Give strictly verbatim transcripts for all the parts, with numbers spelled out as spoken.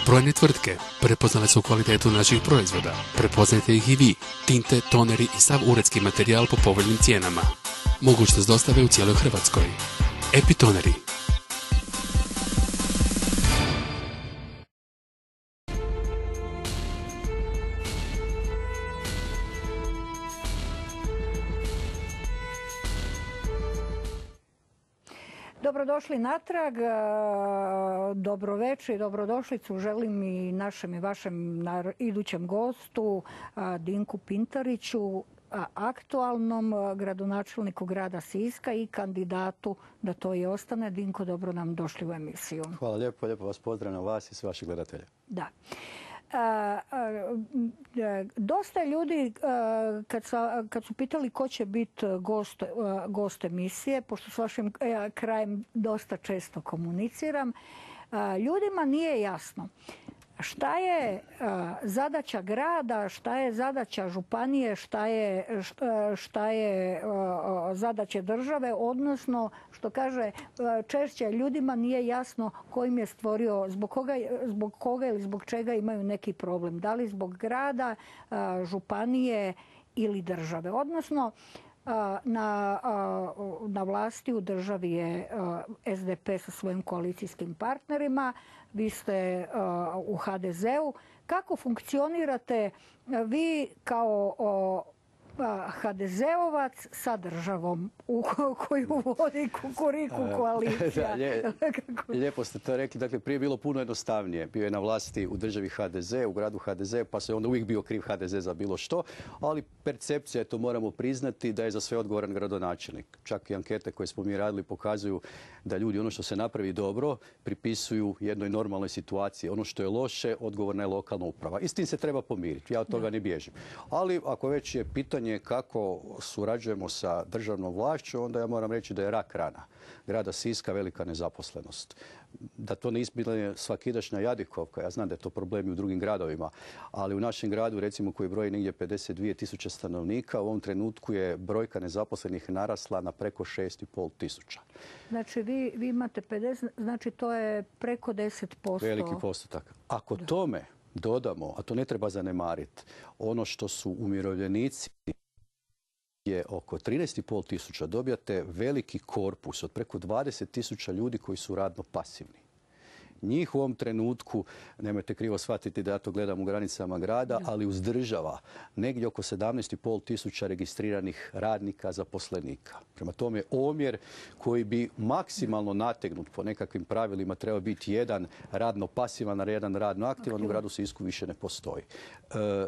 Brojne tvrtke prepoznale su kvalitetu naših proizvoda. Prepoznajte ih i vi. Tinte, toneri i sav uredski materijal po povoljnim cijenama. Mogućnost dostave u cijeloj Hrvatskoj. Epitoneri. Dobrodošli natrag, dobroveče i dobrodošlicu želim i našem i vašem idućem gostu Dinku Pintariću, aktualnom gradonačelniku grada Siska i kandidatu da to i ostane. Dinko, dobro nam došli u emisiju. Hvala lijepo, lijepo vas pozdravljam vas i sve vaših gledatelja. Da. Dosta ljudi kad su pitali ko će biti gost, gost emisije, pošto s vašim krajem dosta često komuniciram, ljudima nije jasno šta je zadaća grada, šta je zadaća županije, šta je, šta je zadaća države, odnosno što kaže češće ljudima nije jasno ko im je stvorio, zbog koga, zbog koga ili zbog čega imaju neki problem. Da li zbog grada, županije ili države. Odnosno Na, na vlasti u državi je S D P sa svojim koalicijskim partnerima, vi ste u H D Z-u. Kako funkcionirate vi kao H D Z-ovac sa državom u koju vodi Kukuriku koalicija? Lijepo ste to rekli. Dakle, prije je bilo puno jednostavnije. Bio je na vlasti u državi H D Z, u gradu H D Z, pa se onda uvijek bio kriv H D Z za bilo što. Ali percepcija je, to moramo priznati, da je za sve odgovoran gradonačelnik. Čak i ankete koje smo mi radili pokazuju da ljudi ono što se napravi dobro pripisuju jednoj normalnoj situaciji. Ono što je loše, odgovorna je lokalna uprava. I s tim se treba pomiriti. Ja od toga ne bježim. Ali ako već je pitanje kako surađujemo sa državnom vlašću, onda ja moram reći da je rak rana grada Siska velika nezaposlenost. Da to ne ispadne svakidašnja jadikovka, ja znam da je to problem i u drugim gradovima, ali u našem gradu, recimo, koji broji negdje pedeset dvije tisuće stanovnika, u ovom trenutku je brojka nezaposlenih narasla na preko šest i pol tisuća. Znači, vi, vi imate pedeset, znači to je preko deset posto. Veliki postotak. Ako tome dodamo, a to ne treba zanemariti, ono što su umirovljenici je oko trinaest i pol tisuća, dobijate veliki korpus od preko dvadeset tisuća ljudi koji su radno pasivni. Njih u ovom trenutku, nemojte krivo shvatiti da ja to gledam u granicama grada, ali uzdržava negdje oko sedamnaest i pol tisuća registriranih radnika, zaposlenika. Prema tome, omjer koji bi maksimalno nategnut po nekakvim pravilima trebao biti jedan radno pasivan, a jedan radno aktivan, u gradu Sisku više ne postoji. E,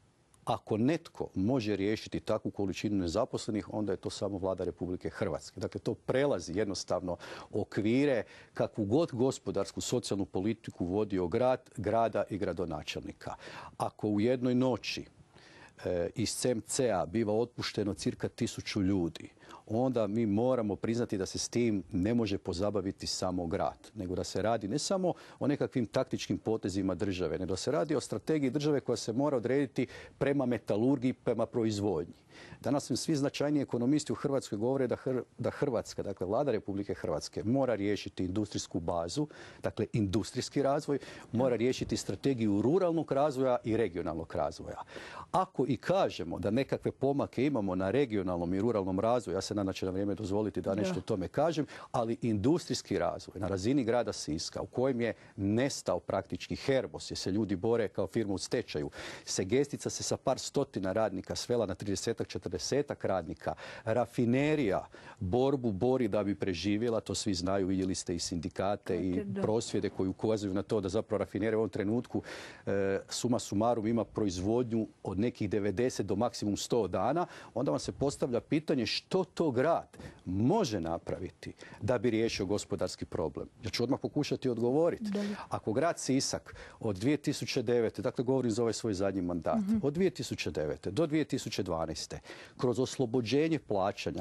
Ako netko može riješiti takvu količinu nezaposlenih, onda je to samo Vlada Republike Hrvatske. Dakle, to prelazi jednostavno okvire kakvu god gospodarsku, socijalnu politiku vodio grad, grada i gradonačelnika. Ako u jednoj noći e, iz C M C-a biva otpušteno cirka tisuću ljudi, onda mi moramo priznati da se s tim ne može pozabaviti samo grad, nego da se radi ne samo o nekakvim taktičkim potezima države, nego da se radi o strategiji države koja se mora odrediti prema metalurgiji, prema proizvodnji. Danas svi značajniji ekonomisti u Hrvatskoj govore da, Hr da Hrvatska, dakle Vlada Republike Hrvatske, mora riješiti industrijsku bazu, dakle industrijski razvoj, mora riješiti strategiju ruralnog razvoja i regionalnog razvoja. Ako i kažemo da nekakve pomake imamo na regionalnom i ruralnom razvoju, ja se nadam da će na vrijeme dozvoliti da nešto o tome kažem, ali industrijski razvoj na razini grada Siska, u kojem je nestao praktički Herbos, jer se ljudi bore kao firma u stečaju, Segestica se sa par stotina radnika svela na tridesetak, četrdesetak radnika, rafinerija borbu bori da bi preživjela, to svi znaju, vidjeli ste i sindikate i prosvjede koji ukazuju na to da zapravo rafinerija u ovom trenutku e, suma sumarum ima proizvodnju od nekih devedeset do maksimum sto dana, onda vam se postavlja pitanje što to grad može napraviti da bi riješio gospodarski problem. Ja ću odmah pokušati odgovoriti. Ako grad Sisak od dvije tisuće devete, dakle govorim za ovaj svoj zadnji mandat, mm-hmm. od dvije tisuće devete do dvije tisuće dvanaeste kroz oslobođenje plaćanja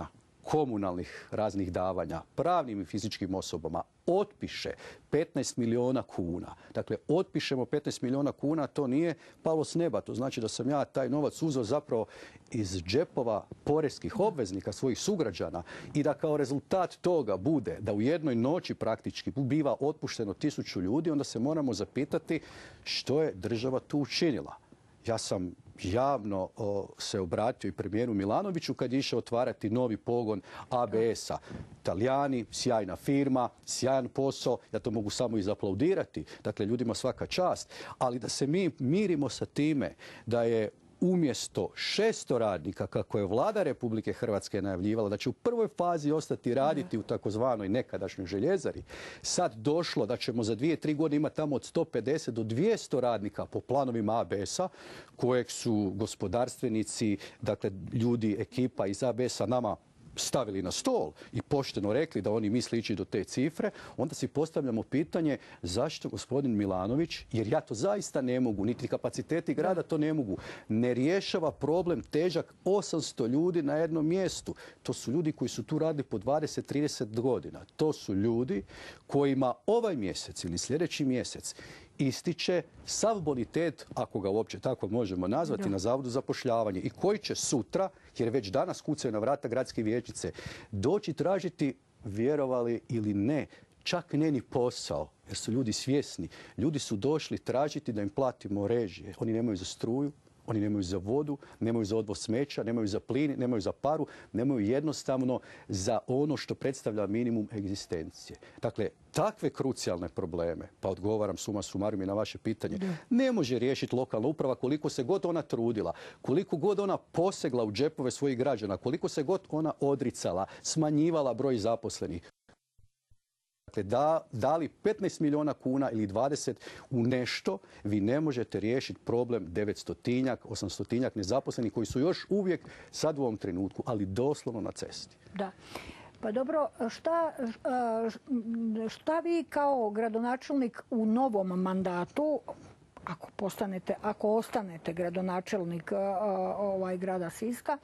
komunalnih raznih davanja pravnim i fizičkim osobama otpiše petnaest milijuna kuna. Dakle, otpišemo petnaest milijuna kuna, to nije palo s neba. To znači da sam ja taj novac uzeo zapravo iz džepova poreskih obveznika, svojih sugrađana, i da kao rezultat toga bude da u jednoj noći praktički biva otpušteno tisuću ljudi, onda se moramo zapitati što je država tu učinila. Ja sam javno o, se obratio i premijeru Milanoviću kad je išao otvarati novi pogon A B S-a. Talijani, sjajna firma, sjajan posao, ja to mogu samo izaplaudirati, dakle ljudima svaka čast, ali da se mi mirimo sa time da je umjesto šesto radnika, kako je vlada Republike Hrvatske najavljivala, da će u prvoj fazi ostati raditi u takozvanoj nekadašnjoj željezari, sad došlo da ćemo za dvije, tri godine imati tamo od sto pedeset do dvjesto radnika po planovima A B S-a, kojeg su gospodarstvenici, dakle ljudi, ekipa iz A B S-a nama stavili na stol i pošteno rekli da oni misle ići do te cifre, onda si postavljamo pitanje zašto gospodin Milanović, jer ja to zaista ne mogu, niti kapaciteti grada to ne mogu, ne rješava problem težak osamsto ljudi na jednom mjestu. To su ljudi koji su tu radili po dvadeset trideset godina. To su ljudi kojima ovaj mjesec ili sljedeći mjesec ističe sav bonitet, ako ga uopće tako možemo nazvati, da, na Zavodu za zapošljavanje, i koji će sutra, jer već danas kucaju na vrata gradske vijećnice, doći tražiti, vjerovali ili ne, čak ne ni posao, jer su ljudi svjesni. Ljudi su došli tražiti da im platimo režije. Oni nemaju za struju, oni nemaju za vodu, nemaju za odvoz smeća, nemaju za plin, nemaju za paru, nemaju jednostavno za ono što predstavlja minimum egzistencije. Dakle, takve krucijalne probleme, pa odgovaram suma sumarum i na vaše pitanje, ne može riješiti lokalna uprava koliko se god ona trudila, koliko god ona posegla u džepove svojih građana, koliko se god ona odricala, smanjivala broj zaposlenih. Dakle, da, dali petnaest milijuna kuna ili dvadeset u nešto, vi ne možete riješiti problem devetstotinjak, osamstotinjak nezaposlenih koji su još uvijek sad u ovom trenutku, ali doslovno na cesti. Da. Pa dobro, šta, šta vi kao gradonačelnik u novom mandatu, ako postanete, ako ostanete gradonačelnik ovaj grada Siska,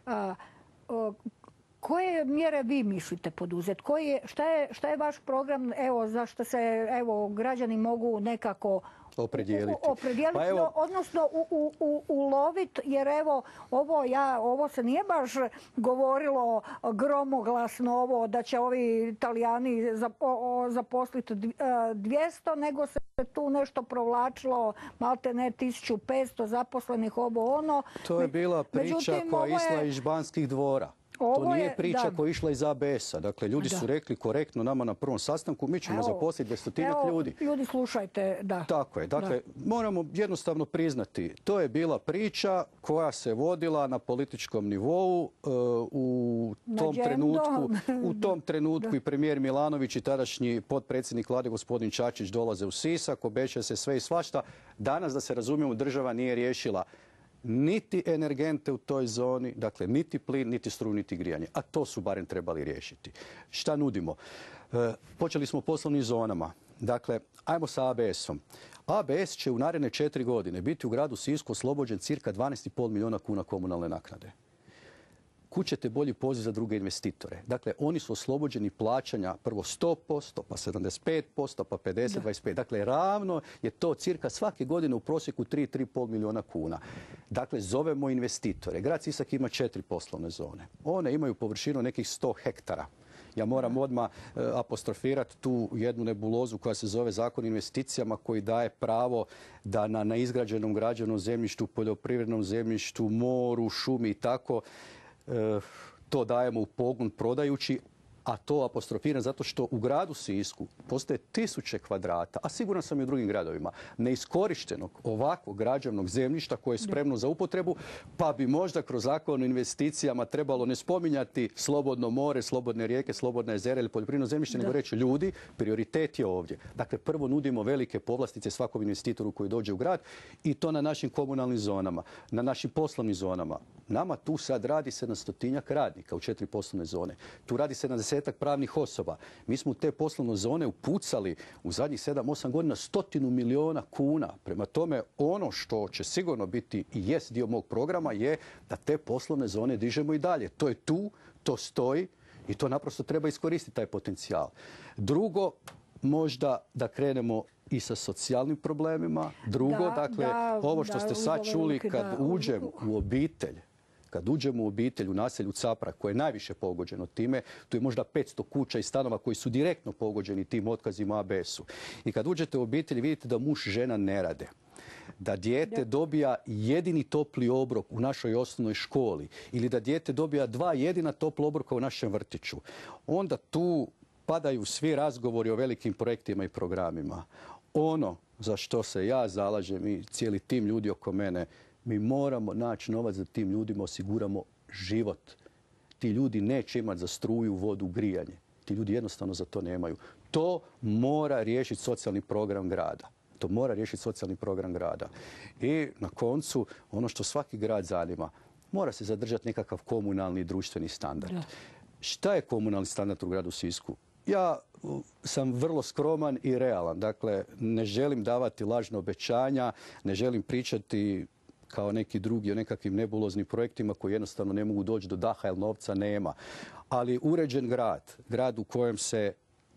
koje mjere vi mislite poduzeti? Koji je, šta, je, šta je vaš program, evo, za što se evo, građani mogu nekako opredijeliti, opredijeliti pa evo, odnosno u, u, u, uloviti, jer evo, ovo, ja, ovo se nije baš govorilo gromoglasno ovo da će ovi Italijani zaposliti dvjesto, nego se tu nešto provlačilo, malte ne tisuću petsto zaposlenih, ovo ono. To je bila priča Međutim, koja je išla iz Banskih dvora. To nije je, priča da. koja je išla iz A B S-a. Dakle, ljudi da. su rekli korektno nama na prvom sastanku, mi ćemo evo, zaposliti dvjestotinjak ljudi. Ljudi, slušajte, da. Tako je. Dakle, da. moramo jednostavno priznati, to je bila priča koja se vodila na političkom nivou uh, u tom trenutku. U tom trenutku i premijer Milanović i tadašnji potpredsjednik vlade gospodin Čačić dolaze u Sisak, obećaje se sve i svašta. Danas, da se razumijemo, država nije riješila niti energente u toj zoni, dakle niti plin, niti struju, niti grijanje. A to su barem trebali riješiti. Šta nudimo? E, počeli smo u poslovnim zonama. Dakle, ajmo sa A B S-om. A B S će u naredne četiri godine biti u gradu Sisku oslobođen cirka dvanaest i pol milijuna kuna komunalne naknade. Kud ćete bolji poziv za druge investitore? Dakle, oni su oslobođeni plaćanja prvo sto posto, pa sedamdeset pet posto, pa pedeset, dvadeset pet. Dakle, ravno je to cirka svake godine u prosjeku tri, tri i pol milijuna kuna. Dakle, zovemo investitore. Grad Sisak ima četiri poslovne zone. One imaju površinu nekih sto hektara. Ja moram odmah uh, apostrofirati tu jednu nebulozu koja se zove Zakon o investicijama, koji daje pravo da na neizgrađenom građevnom zemljištu, poljoprivrednom zemljištu, moru, šumi i tako, to dajemo u pogon prodajući, a to apostrofiram zato što u gradu Sisku postoje tisuće kvadrata, a siguran sam i u drugim gradovima, neiskorištenog ovakvog građevnog zemljišta koje je spremno za upotrebu, pa bi možda kroz Zakon o investicijama trebalo ne spominjati slobodno more, slobodne rijeke, slobodne jezera ili poljoprivredno zemljište, nego reći ljudi, prioritet je ovdje. Dakle, prvo nudimo velike povlastice svakom investitoru koji dođe u grad i to na našim komunalnim zonama, na našim poslovnim zonama. Nama tu sad radi sedamstotinjak radnika u četiri poslovne zone. Tu radi sedamdesetak pravnih osoba. Mi smo u te poslovne zone upucali u zadnjih sedam osam godina stotinu milijuna kuna. Prema tome, ono što će sigurno biti i jest dio mog programa je da te poslovne zone dižemo i dalje. To je tu, to stoji, I to naprosto treba iskoristiti, taj potencijal. Drugo, možda da krenemo i sa socijalnim problemima. Drugo, Da, dakle, da, ovo što da, ste uz sad ove čuli, odluke, kad da, uđem u- u obitelj, kad uđemo u obitelj u naselju Capra, koje je najviše pogođeno time, tu je možda petsto kuća i stanova koji su direktno pogođeni tim otkazima A B S-u. I kad uđete u obitelj vidite da muž i žena ne rade. Da dijete dobija jedini topli obrok u našoj osnovnoj školi ili da dijete dobija dva jedina topla obroka u našem vrtiću. Onda tu padaju svi razgovori o velikim projektima i programima. Ono za što se ja zalažem i cijeli tim ljudi oko mene, mi moramo naći novac da tim ljudima osiguramo život. Ti ljudi neće imati za struju, vodu, grijanje. Ti ljudi jednostavno za to nemaju. To mora riješiti socijalni program grada. To mora riješiti socijalni program grada. I na koncu, ono što svaki grad zanima, mora se zadržati nekakav komunalni i društveni standard. Da. Šta je komunalni standard u gradu Sisku? Ja uh, sam vrlo skroman i realan. Dakle, ne želim davati lažna obećanja, ne želim pričati kao neki drugi o nekakvim nebuloznim projektima koji jednostavno ne mogu doći do daha jer novca nema. Ali uređen grad, grad u kojem se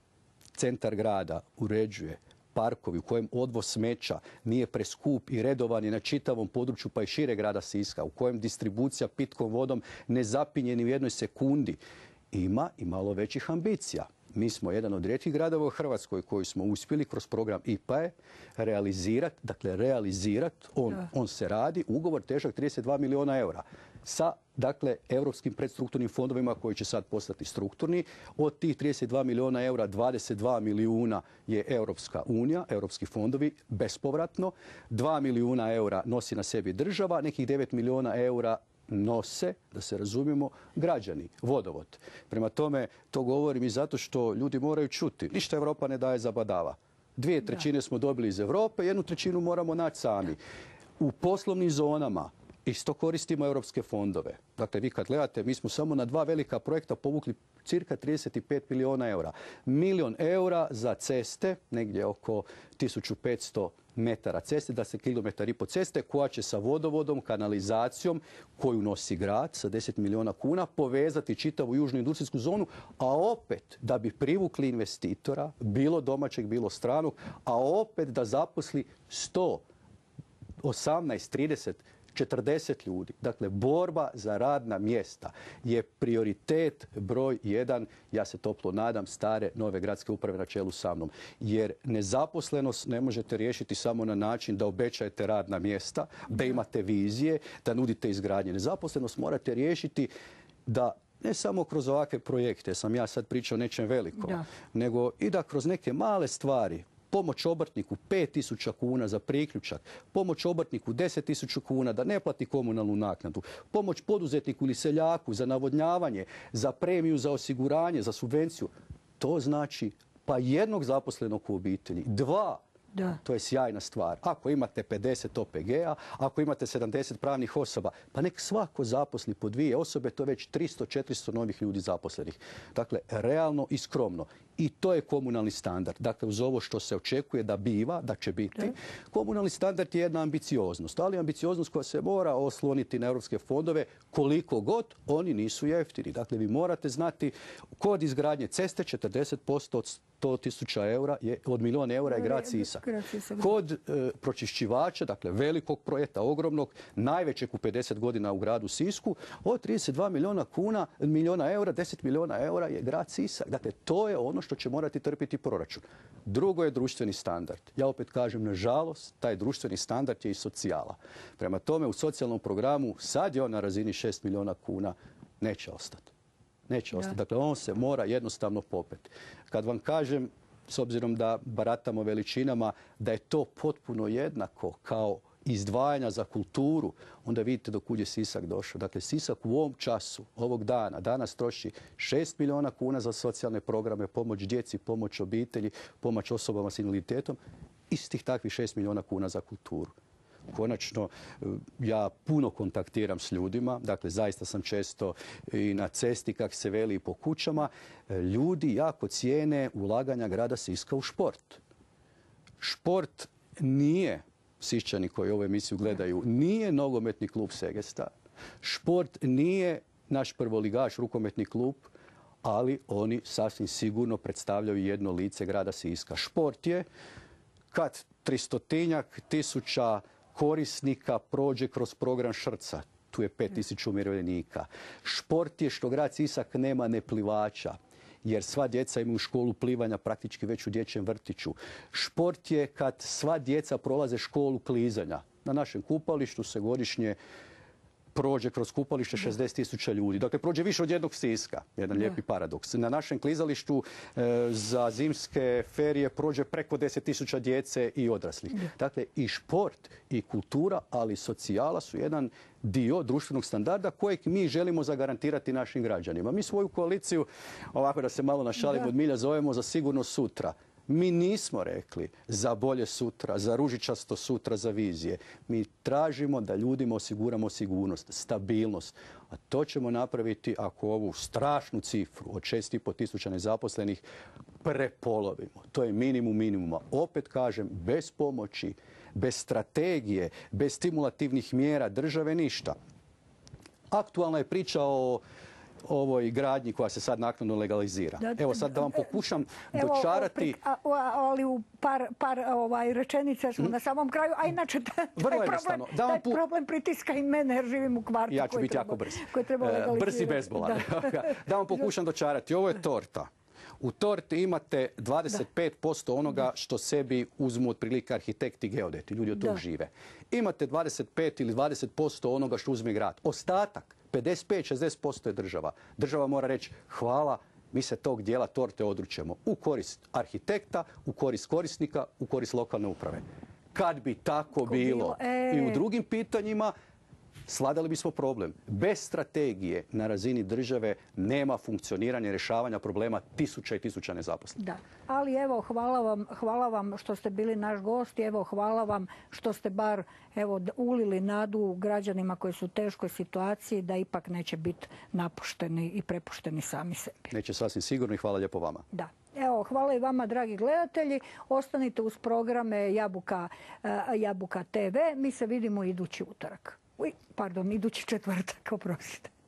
centar grada uređuje, parkovi u kojem odvoz smeća nije preskup i redovan je na čitavom području pa i šire grada Siska, u kojem distribucija pitkom vodom ne zapinje ni u jednoj sekundi, ima i malo većih ambicija. Mi smo jedan od rijetkih gradova u Hrvatskoj koji smo uspjeli kroz program I P A E realizirati, dakle realizirati, on, on se radi, ugovor težak trideset dva milijuna eura sa dakle europskim predstrukturnim fondovima koji će sad postati strukturni. Od tih trideset dva milijuna eura, dvadeset dva milijuna je Europska unija, europski fondovi, bespovratno. dva milijuna eura nosi na sebi država, nekih devet milijuna eura nose, da se razumijemo, građani, vodovod. Prema tome, to govorim i zato što ljudi moraju čuti. Ništa Europa ne daje za badava. Dvije trećine smo dobili iz Europe, jednu trećinu moramo naći sami. U poslovnim zonama isto koristimo europske fondove. Dakle, vi kad gledate, mi smo samo na dva velika projekta povukli cirka trideset pet milijuna eura. Milion eura za ceste, negdje oko tisuću petsto metara ceste, da se kilometar i po ceste, koja će sa vodovodom, kanalizacijom, koju nosi grad sa deset milijuna kuna, povezati čitavu južnu industrijsku zonu, a opet da bi privukli investitora, bilo domaćeg, bilo stranog, a opet da zaposli sto osamnaest, trideset, četrdeset ljudi. Dakle, borba za radna mjesta je prioritet broj jedan, ja se toplo nadam, stare nove gradske uprave na čelu sa mnom. Jer nezaposlenost ne možete riješiti samo na način da obećajete radna mjesta, da imate vizije, da nudite izgradnje. Nezaposlenost morate riješiti da ne samo kroz ovakve projekte, sam ja sad pričao o nečem velikom, Da. nego i da kroz neke male stvari, pomoć obrtniku pet tisuća kuna za priključak, pomoć obrtniku deset tisuća kuna da ne plati komunalnu naknadu, pomoć poduzetniku ili seljaku za navodnjavanje, za premiju, za osiguranje, za subvenciju. To znači pa jednog zaposlenog u obitelji, dva. Da. To je sjajna stvar. Ako imate pedeset O P G-a, ako imate sedamdeset pravnih osoba, pa nek svako zaposli po dvije osobe, to je već tristo četiristo novih ljudi zaposlenih. Dakle, realno i skromno. I to je komunalni standard. Dakle, uz ovo što se očekuje da biva, da će biti, Da. komunalni standard je jedna ambicioznost, ali ambicioznost koja se mora osloniti na europske fondove, koliko god oni nisu jeftini. Dakle, vi morate znati, kod izgradnje ceste četrdeset posto od sto tisuća eura je, od milijuna eura je grad Sisak. Grad Sisak. Kod e, pročišćivača, dakle velikog projekta, ogromnog, najvećeg u pedeset godina u gradu Sisku, od trideset dva milijuna kuna, milijuna eura, deset milijuna eura je grad Sisak. Dakle, to je ono što će morati trpiti proračun. Drugo je društveni standard. Ja opet kažem, nažalost, taj društveni standard je i socijala. Prema tome, u socijalnom programu sad je on na razini šest milijuna kuna, neće ostati. Neće ostati. Dakle, on se mora jednostavno popeti. Kad vam kažem, s obzirom da baratamo veličinama, da je to potpuno jednako kao izdvajanja za kulturu, onda vidite do kud je Sisak došao. Dakle, Sisak u ovom času, ovog dana, danas troši šest milijuna kuna za socijalne programe, pomoć djeci, pomoć obitelji, pomoć osobama s invaliditetom, istih takvih šest milijuna kuna za kulturu. Konačno, ja puno kontaktiram s ljudima, dakle zaista sam često i na cesti, kak se veli, i po kućama. Ljudi jako cijene ulaganja grada Siska u šport. Šport nije, Siščani koji ovu emisiju gledaju, nije nogometni klub Segesta. Šport nije naš prvoligaš, rukometni klub, ali oni sasvim sigurno predstavljaju jedno lice grada Siska. Šport je kad tristotinjak tisuća korisnika prođe kroz program Šrca. Tu je pet tisuća umirovljenika. Šport je što grad Sisak nema neplivača, jer sva djeca imaju školu plivanja praktički već u dječjem vrtiću. Šport je kad sva djeca prolaze školu klizanja. Na našem kupalištu se godišnje prođe kroz kupalište šezdeset tisuća ljudi. Dakle, prođe više od jednog Siska. Jedan da. lijepi paradoks. Na našem klizalištu e, za zimske ferije prođe preko deset tisuća djece i odraslih. Da. Dakle, i šport i kultura, ali i socijala su jedan dio društvenog standarda kojeg mi želimo zagarantirati našim građanima. Mi svoju koaliciju, ovako da se malo našalim od milja, zovemo za sigurno sutra. Mi nismo rekli za bolje sutra, za ružičasto sutra, za vizije. Mi tražimo da ljudima osiguramo sigurnost, stabilnost. A to ćemo napraviti ako ovu strašnu cifru od šest i pol tisuća nezaposlenih prepolovimo. To je minimum minimuma. Opet kažem, bez pomoći, bez strategije, bez stimulativnih mjera države ništa. Aktualna je priča o ovoj gradnji koja se sad naknadno legalizira. Evo sad da vam pokušam dočarati... Evo, ali u par, par ovaj, rečenica smo hmm? na samom kraju, a inače taj, problem, taj pu... problem pritiska i mene jer živim u kvartu ja ću koji, biti treba, jako brz. koji treba legalizirati. Brz i bezbolan. Da. da vam pokušam dočarati. Ovo je torta. U torti imate dvadeset pet posto onoga što sebi uzmu otprilike arhitekti i geodeti. Ljudi od tog žive. Imate dvadeset pet ili dvadeset posto onoga što uzme grad. Ostatak, pedeset pet do šezdeset posto je država. Država mora reći hvala, mi se tog dijela torte odričemo u korist arhitekta, u korist korisnika, u korist lokalne uprave. Kad bi tako bilo e... i u drugim pitanjima, svladali bismo problem. Bez strategije na razini države nema funkcioniranja i rješavanja problema tisuća i tisuća nezaposlenih. Da, ali evo hvala vam, hvala vam što ste bili naš gost i evo hvala vam što ste bar evo ulili nadu građanima koji su u teškoj situaciji da ipak neće biti napušteni i prepušteni sami sebi. Neće sasvim sigurno i hvala lijepo vama. Da. Evo, hvala i vama, dragi gledatelji. Ostanite uz programe Jabuka, Jabuka te ve. Mi se vidimo idući utorak. Uj, pardon, idući četvrtak, oprostite.